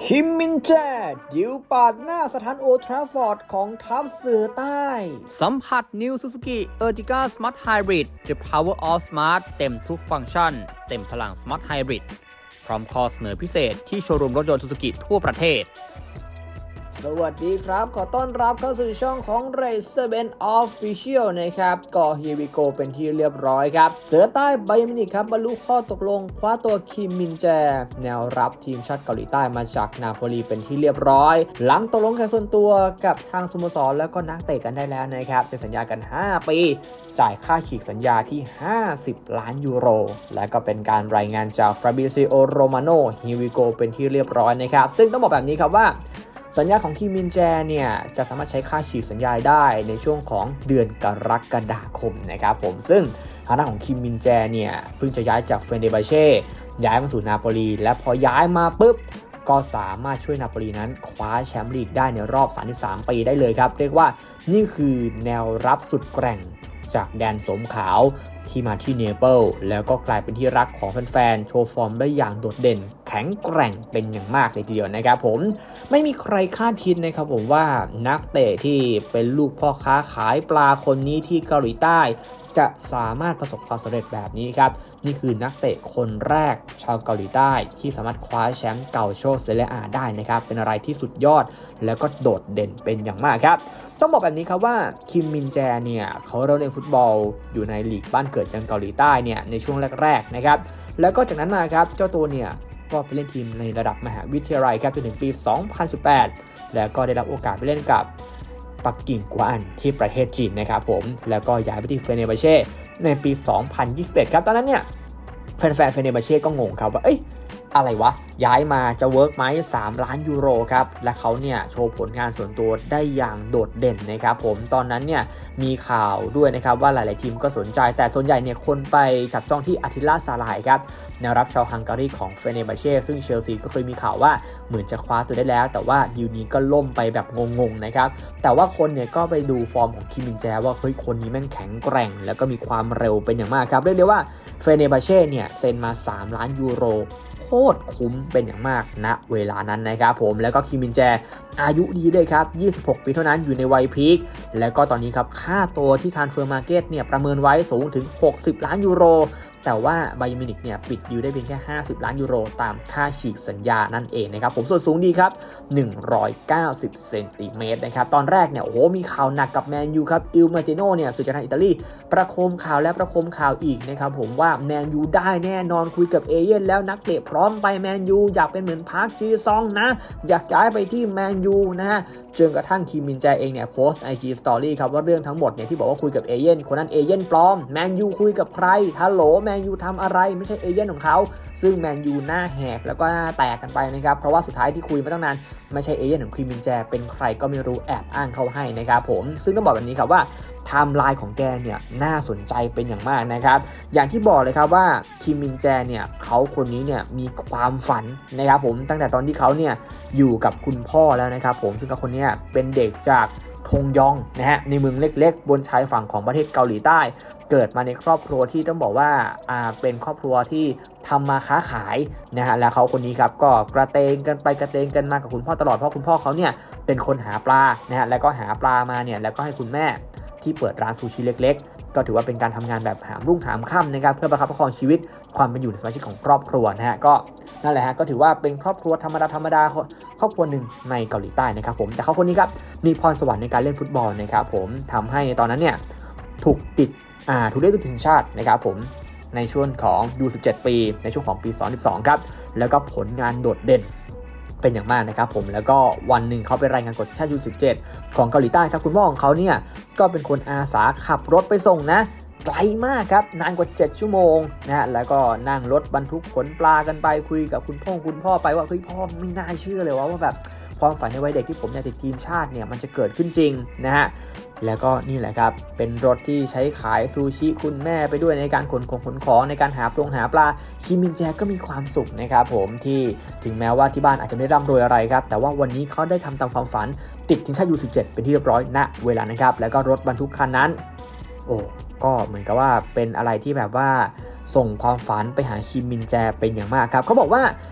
คิมมินแจดิวปาดหน้าสถานโอลด์แทราฟฟอร์ดของทัพเสือใต้สัมผัส New Suzuki Ertiga Smart Hybrid The Power of Smart เต็มทุกฟังก์ชันเต็มพลัง Smart Hybrid พร้อมข้อเสนอพิเศษที่โชว์รูมรถยนต์ Suzuki ทั่วประเทศสวัสดีครับขอต้อนรับเข้าสู่ช่องของ Racer Ben Official นะครับก็ Here we go เป็นที่เรียบร้อยครับเสือใต้ไบมินิกครับบรรลุข้อตกลงคว้าตัวคิมมินแจแนวรับทีมชาติเกาหลีใต้มาจากนาโปลีเป็นที่เรียบร้อยหลังตกลงแข่งส่วนตัวกับทางสโมสรแล้วก็นักเตะกันได้แล้วนะครับเซ็นสัญญากัน5ปีจ่ายค่าฉีกสัญญาที่50 ล้านยูโรและก็เป็นการรายงานจาก Fabrizio Romano Here we go เป็นที่เรียบร้อยนะครับซึ่งต้องบอกแบบนี้ครับว่าสัญญาของคิมมินแจเนี่ยจะสามารถใช้ค่าฉีกสัญญาได้ในช่วงของเดือนกรกฎาคมนะครับผมซึ่งทางด้านของคิมมินแจเนี่ยเพิ่งจะย้ายจากเฟเนร์บาเช่ย้ายมาสู่นาโปลีและพอย้ายมาปุ๊บก็สามารถช่วยนาโปลีนั้นคว้าแชมป์ลีกได้ในรอบ33ปีได้เลยครับเรียกว่านี่คือแนวรับสุดแกร่งจากแดนสมขาวที่มาที่เนเปิลแล้วก็กลายเป็นที่รักของแฟนๆโชว์ฟอร์มได้อย่างโดดเด่นแข็งแกร่งเป็นอย่างมากเลยทีเดียวนะครับผมไม่มีใครคาดคิดนะครับผมว่านักเตะที่เป็นลูกพ่อค้าขายปลาคนนี้ที่เกาหลีใต้จะสามารถประสบความสำเร็จแบบนี้ครับนี่คือนักเตะคนแรกชาวเกาหลีใต้ที่สามารถคว้าแชมป์เก่าโชเซเรียอาได้นะครับเป็นอะไรที่สุดยอดแล้วก็โดดเด่นเป็นอย่างมากครับต้องบอกแบบนี้ครับว่าคิมมินแจเนี่ยเขาเริ่มเล่นฟุตบอลอยู่ในลีกบ้านเกิดอย่างเกาหลีใต้เนี่ยในช่วงแรกๆนะครับแล้วก็จากนั้นมาครับเจ้าตัวเนี่ยก็ไปเล่นทีมในระดับมหาวิทยาลัยครับจนถึงปี 2018 แล้วก็ได้รับโอกาสไปเล่นกับปักกิ่งกวานที่ประเทศจีนนะครับผมแล้วก็ย้ายไปที่เฟเนร์บาเช่ในปี 2021 ครับตอนนั้นเนี่ยแฟนเฟเนร์บาเช่ก็งงครับว่าอะไรวะย้ายมาจะเวิร์กไหม3 ล้านยูโรครับและเขาเนี่ยโชว์ผลงานส่วนตัวได้อย่างโดดเด่นนะครับผมตอนนั้นเนี่ยมีข่าวด้วยนะครับว่าหลายๆทีมก็สนใจแต่ส่วนใหญ่เนี่ยคนไปจับจ้องที่อาทิลาซาลายครับแนวรับชาวฮังการีของเฟเนร์บาเช่ซึ่งเชลซีก็เคยมีข่าวว่าเหมือนจะคว้าตัวได้แล้วแต่ว่าดีลนี้ก็ล่มไปแบบงงๆนะครับแต่ว่าคนเนี่ยก็ไปดูฟอร์มของคิมมินแจว่าเฮ้ยคนนี้แม่งแข็งแกร่งแล้วก็มีความเร็วเป็นอย่างมากครับเรียกได้ว่าเฟเนร์บาเช่เนี่ยเซ็นมา3 ล้านยูโรโคตรคุ้มเป็นอย่างมากณเวลานั้นนะครับผมแล้วก็คิมมินแจอายุดีด้วยครับ26 ปีเท่านั้นอยู่ในวัยพีคแล้วก็ตอนนี้ครับค่าตัวที่ทรานสเฟอร์มาร์เก็ตเนี่ยประเมินไว้สูงถึง60 ล้านยูโรแต่ว่าไบเยิร์นมิวนิกเนี่ยปิดดีลได้เพียงแค่50 ล้านยูโรตามค่าฉีกสัญญานั่นเองนะครับผมส่วนสูงดีครับ190 เซนติเมตรนะครับตอนแรกเนี่ยโอ้โหมีข่าวหนักกับแมนยูครับอิลมาติโนเนี่ยสุดยอดทางอิตาลีประโคมข่าวและประโคมข่าวอีกนะครับผมว่าแมนยูได้แน่นอนคุยกับเอเย่นแล้วนักเตะพร้อมไปแมนยูอยากเป็นเหมือนพาร์คจีซองนะอยากย้ายไปที่แมนยูนะฮะจนกระทั่งคิมมินแจเองเนี่ยโพสต์ IG Story ครับว่าเรื่องทั้งหมดเนี่ยที่บอกว่าคุยกับเอเย่นคนนั้นเอเย่นปลอมแมนยูคุยกับใครฮัลโหลแมนยูทำอะไรไม่ใช่เอเย่นของเขาซึ่งแมนยูหน้าแหกแล้วก็หน้าแตกกันไปนะครับเพราะว่าสุดท้ายที่คุยมาตั้งนานไม่ใช่เอเย่นของคิมมินแจเป็นใครก็ไม่รู้แอบอ้างเขาให้นะครับผมซึ่งต้องบอกแบบนี้ครับว่าไทม์ไลน์ของแกเนี่ยน่าสนใจเป็นอย่างมากนะครับอย่างที่บอกเลยครับว่าคิมมินแจเนี่ยเขาคนนี้เนี่ยมีความฝันนะครับผมตั้งแต่ตอนที่เขาเนี่ยอยู่กับคุณพ่อแล้วนะครับผมซึ่งคนนี้เป็นเด็กจากทงยองนะฮะในเมืองเล็กๆบนชายฝั่งของประเทศเกาหลีใต้เกิดมาในครอบครัวที่ต้องบอกว่าเป็นครอบครัวที่ทำมาค้าขายนะฮะแล้วเขาคนนี้ครับก็กระเตงกันไปกระเตงกันมากับคุณพ่อตลอดเพราะคุณพ่อเขาเนี่ยเป็นคนหาปลานะฮะแล้วก็หาปลามาเนี่ยแล้วก็ให้คุณแม่ที่เปิดร้านซูชิเล็กๆก็ถือว่าเป็นการทำงานแบบหามรุ่งหามค่ำนะครับเพื่อประคับประคองชีวิตความเป็นอยู่ในสมาชิกของครอบครัวนะฮะก็นั่นแหละฮะก็ถือว่าเป็นครอบครัวธรรมดาครอบครัวหนึ่งในเกาหลีใต้นะครับผมแต่เขาคนนี้ครับมีพรสวรรค์ในการเล่นฟุตบอลนะครับผมทำให้ตอนนั้นเนี่ยถูกเรียกตัวทีมชาตินะครับผมในช่วงของ U17 ปีในช่วงของปี 2012 ครับแล้วก็ผลงานโดดเด่นเป็นอย่างมากนะครับผมแล้วก็วันหนึ่งเขาไปรายงานกฎทีมชาติ U17 ของเกาหลีใต้ครับคุณพ่อของเขาเนี่ยก็เป็นคนอาสาขับรถไปส่งนะไกลมากครับนานกว่า7 ชั่วโมงนะฮะแล้วก็นั่งรถบรรทุกขนปลากันไปคุยกับคุณพ่อไปว่าเฮ้ยพ่อไม่น่าเชื่อเลยว่าแบบความฝันในวัยเด็กที่ผมอยากติดทีมชาติเนี่ยมันจะเกิดขึ้นจริงนะฮะแล้วก็นี่แหละครับเป็นรถที่ใช้ขายซูชิคุณแม่ไปด้วยในการขนของในการหาปลาคิมมินแจก็มีความสุขนะครับผมที่ถึงแม้ว่าที่บ้านอาจจะไม่ร่ำรวยอะไรครับแต่ว่าวันนี้เขาได้ทำตามความฝันติดทีมชาติ U17 เป็นที่เรียบร้อยณเวลานะครับแล้วก็รถบรรทุกคันนั้นก็เหมือนกับว่าเป็นอะไรที่แบบว่าส่งความฝันไปหาคิมมินแจเป็นอย่างมากครับเขาบอกว่า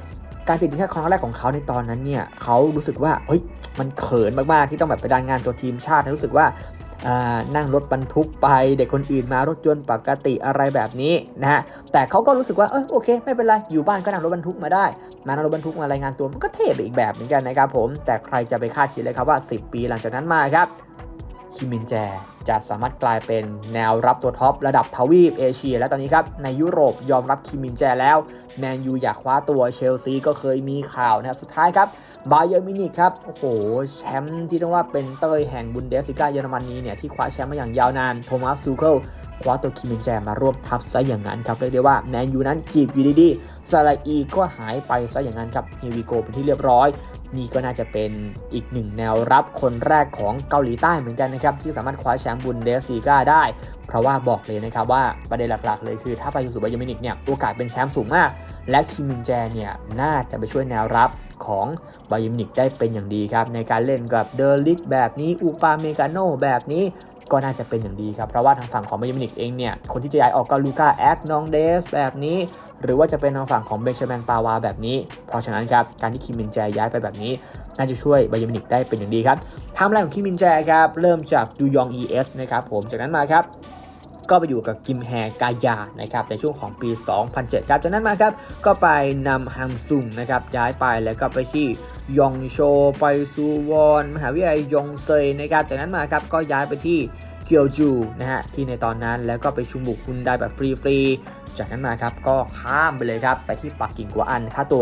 การติดทีมชาติครั้งแรกของเขาในตอนนั้นเนี่ยเขารู้สึกว่าเฮ้ยมันเขินมากๆที่ต้องแบบไปรายงานตัวทีมชาติรู้สึกว่านั่งรถบรรทุกไปเด็กคนอื่นมารถยนต์ปกติอะไรแบบนี้นะฮะแต่เขาก็รู้สึกว่าโอเคไม่เป็นไรอยู่บ้านก็นั่งรถบรรทุกมาได้นั่งรถบรรทุกมารายงานตัวมันก็เท่ไปอีกแบบเหมือนกันนะครับผมแต่ใครจะไปคาดคิดเลยครับว่า10 ปีหลังจากนั้นมาครับคิมมินแจจะสามารถกลายเป็นแนวรับตัวท็อประดับทวีปเอเชียและตอนนี้ครับในยุโรปยอมรับคิมมินแจแล้วแมนยูอยากคว้าตัวเชลซีก็เคยมีข่าวนะครับสุดท้ายครับบาเยิร์นมิวนิกครับโอ้โหแชมป์ที่ต้องว่าเป็นเต้ยแห่งบุนเดสลิก้าเยอรมนีเนี่ยที่คว้าแชมป์มาอย่างยาวนานโทมัสทูเคิลคว้าตัวคิมมินแจมาร่วมทัพซะอย่างนั้นครับเรียกได้ว่าแมนยูนั้นจีบอยู่ดีๆซาลาอีก็หายไปซะอย่างนั้นครับเฮวิโกเป็นที่เรียบร้อยนี่ก็น่าจะเป็นอีกหนึ่งแนวรับคนแรกของเกาหลีใต้เหมือนกันนะครับที่สามารถคว้าแชมป์บุนเดสลีกาได้เพราะว่าบอกเลยนะครับว่าประเด็นหลักๆเลยคือถ้าไปสู่บาเยิร์นมิวนิกเนี่ยโอกาสเป็นแชมป์สูงมากและคิมมินแจเนี่ยน่าจะไปช่วยแนวรับของบาเยิร์นมิวนิกได้เป็นอย่างดีครับในการเล่นกับเดอลิกแบบนี้อูปาเมกาโนแบบนี้ก็น่าจะเป็นอย่างดีครับเพราะว่าทางฝั่งของบาเยิร์นมิวนิกเองเนี่ยคนที่จะย้ายออกก็ลูก้าแอคนองเดสแบบนี้หรือว่าจะเป็นทางฝั่งของเบนจามินปาวาแบบนี้เพราะฉะนั้นครับการที่คิมมินแจย้ายไปแบบนี้น่าจะช่วยบาเยิร์นมิวนิกได้เป็นอย่างดีครับไทม์ไลน์ของคิมมินแจครับเริ่มจากยูยอง ES นะครับผมจากนั้นมาครับก็ไปอยู่กับกิมแฮกายานะครับในช่วงของปี 2007 ครับจากนั้นมาครับก็ไปนำฮังซุงนะครับย้ายไปแล้วก็ไปที่ยองโชไปซูวอนมหาวิทยาลัยยองเซยนะครับจากนั้นมาครับก็ย้ายไปที่เกียวจูนะฮะที่ในตอนนั้นแล้วก็ไปชุมบุกฮุนไดแบบฟรีๆจากนั้นมาครับก็ข้ามไปเลยครับไปที่ปักกิ่งกัวอันค่าตัว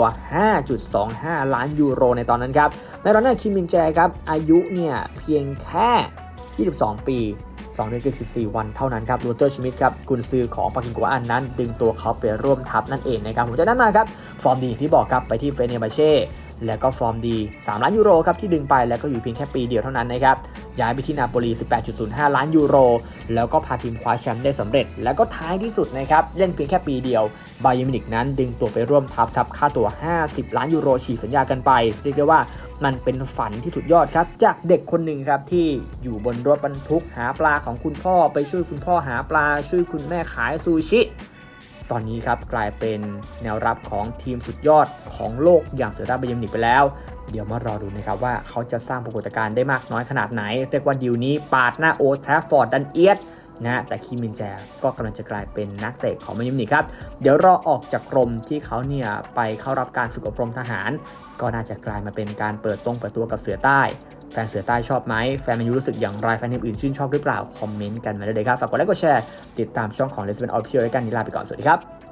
5.25 ล้านยูโรในตอนนั้นครับในตอนนั้นคิมมินแจครับอายุเนี่ยเพียงแค่22 ปี2 เดือนกับ14 วันเท่านั้นครับลูเตอร์ชมิดครับกุนซือของปักกิ่งกัวอันนั้นดึงตัวเขาไปร่วมทัพนั่นเองนะครับจากนั้นมาครับฟอร์มดีที่บอกครับไปที่เฟเนบาเช่แล้วก็ฟอร์มดี3 ล้านยูโรครับที่ดึงไปแล้วก็อยู่เพียงแค่ปีเดียวเท่านั้นนะครับย้ายไปที่นาโปลี 18.05 ล้านยูโรแล้วก็พาทีมคว้าแชมป์ได้สำเร็จแล้วก็ท้ายที่สุดนะครับเล่นเพียงแค่ปีเดียวบาเยิร์นมิวนิกนั้นดึงตัวไปร่วมทัพครับค่าตัว50 ล้านยูโรฉีกสัญญากันไปเรียกได้ว่ามันเป็นฝันที่สุดยอดครับจากเด็กคนหนึ่งครับที่อยู่บนรถบรรทุกหาปลาของคุณพ่อไปช่วยคุณพ่อหาปลาช่วยคุณแม่ขายซูชิตอนนี้ครับกลายเป็นแนวรับของทีมสุดยอดของโลกอย่างเสือดาวบาเยิร์นมิวนิกไปแล้วเดี๋ยวมารอดูนะครับว่าเขาจะสร้างปรากฏการณ์ได้มากน้อยขนาดไหนเรียกว่าดีลนี้ปาดหน้าโอลด์แทราฟฟอร์ดดันเอียดนะแต่คิมมินแจก็กำลังจะกลายเป็นนักเตะของบาเยิร์นมิวนิกครับเดี๋ยวรอออกจากกรมที่เขาเนี่ยไปเข้ารับการฝึกอบรมทหารก็น่าจะกลายมาเป็นการเปิดตัวกับเสือใต้แฟนเสือใต้ชอบไหมแฟนแมนยูรู้สึกอย่างไรแฟนทีมอื่นชื่นชอบหรือเปล่าคอมเมนต์กันมาได้เลยครับฝากกดไลค์กดแชร์ติดตามช่องของ Let's Ben Official ด้วยกันนี้ลาไปก่อนสวัสดีครับ